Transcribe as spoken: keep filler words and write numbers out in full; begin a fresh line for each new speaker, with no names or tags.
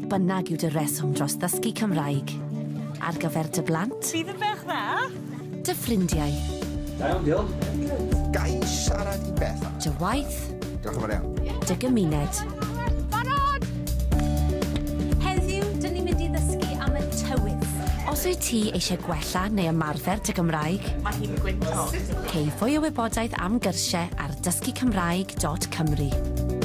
bynnag yw dy reswm dros ddysgu Cymraeg. Ar gyfer dy blant...
Bydd yn bech dda?
Dy ffrindiau.
Da iawn, diolch.
Gai siarad i beth?
Dy waith.
Diolch yn fawr iawn.
Dy gymuned.
Barod! Heddiw, dyn ni'n mynd i ddysgu am y tywydd.
Os wyt ti eisiau gwella neu ymarfer dy Gymraeg,
Mae hi'n gwynto.
cei fwy o wybodaeth am gyrsiau ar dysgu cymraeg dot cymru.